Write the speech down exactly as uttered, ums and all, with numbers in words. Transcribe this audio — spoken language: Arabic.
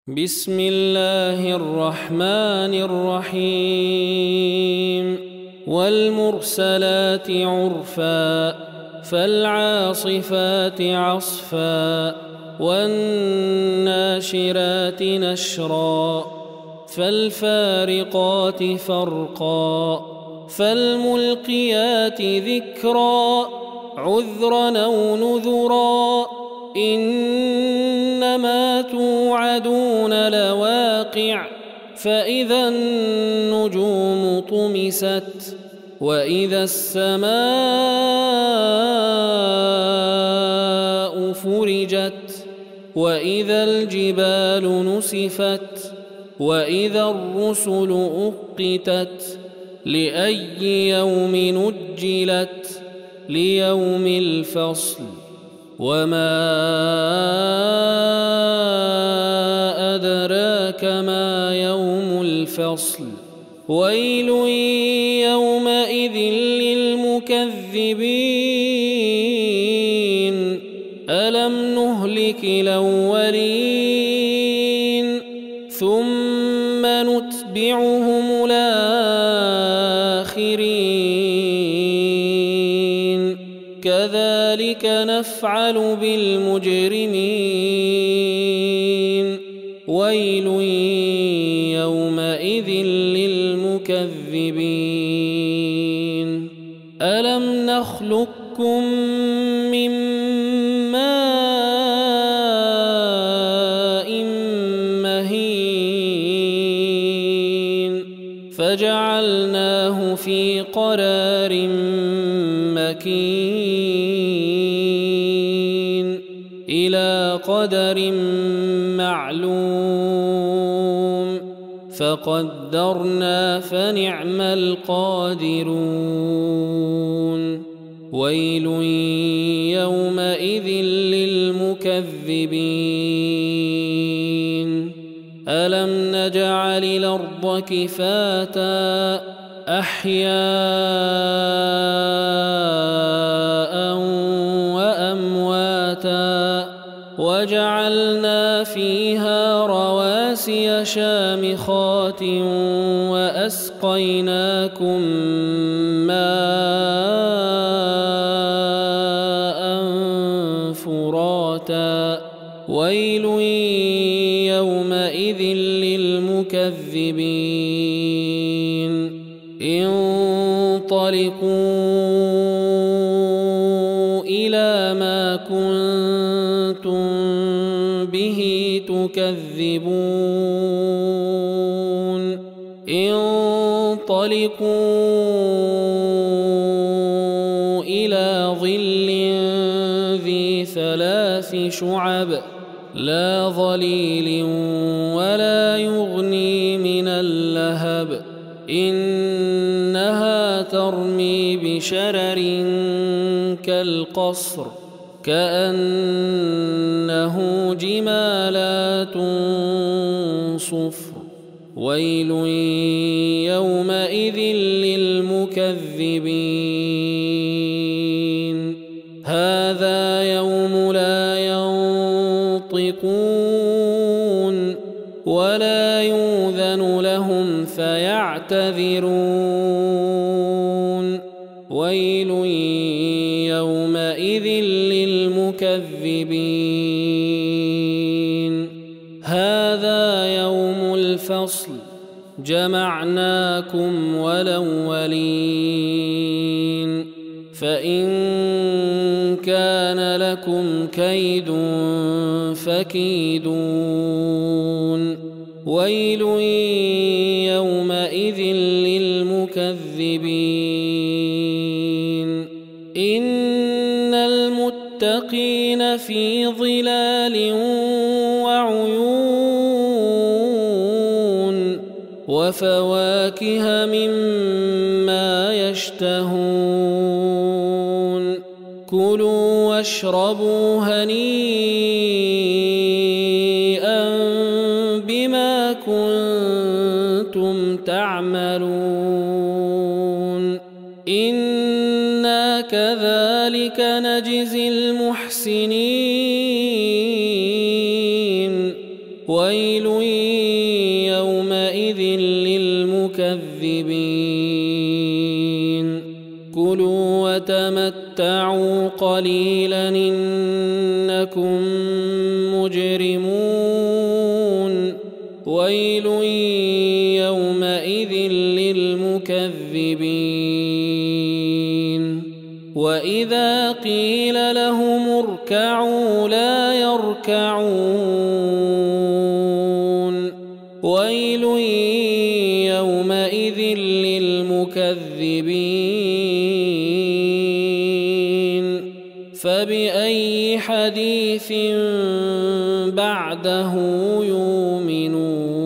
بسم الله الرحمن الرحيم والمرسلات عرفا فالعاصفات عصفا والناشرات نشرا فالفارقات فرقا فالملقيات ذكرا عذرا أو نذرا إنما توعدون لواقع فإذا النجوم طمست وإذا السماء فرجت وإذا الجبال نسفت وإذا الرسل أقتت لأي يوم نجلت ليوم الفصل وما أدراك ما يوم الفصل ويل يومئذ للمكذبين ألم نهلك الأولين ثم نتبعهم الآخرين كذلك نفعل بالمجرمين ويل يومئذ للمكذبين ألم نخلقكم من ماء مهين فجعلناه في قرار مكين إلى قدر معلوم فقدرنا فنعم القادرون ويل يومئذ للمكذبين ألم نجعل الأرض كفاتا أحياء وأمواتا وجعلنا فيها رواسي شامخات وأسقيناكم ماء فراتا ويل يومئذ للمكذبين انطلقوا إلى ما كنتم به تكذبون انطلقوا إلى ظل ذي ثلاث شعب لا ظليل ولا يغني من اللهب إنها ترمي بشرر كالقصر كأنه جمالات صفر ويل يومئذ للمكذبين هذا يوم لا ينطقون ولا يؤذن لهم فيعتذرون ويل يومئذ للمكذبين هذا يوم الفصل جمعناكم والأولين فإن كان لكم كيد فكيدون ويل يومئذ للمكذبين إن المتقين في ظلال وعيون وفواكه مما يشتهون كلوا واشربوا هنيئا بما كنتم تعملون إنا كذلك نجزي المحسنين ويل يومئذ للمكذبين كلوا وتمتعوا قليلا إنكم مجرمون ويل يومئذ للمكذبين وإذا قيل لهم اركعوا لا يركعون ويل يومئذ للمكذبين فبأي حديث بعده يؤمنون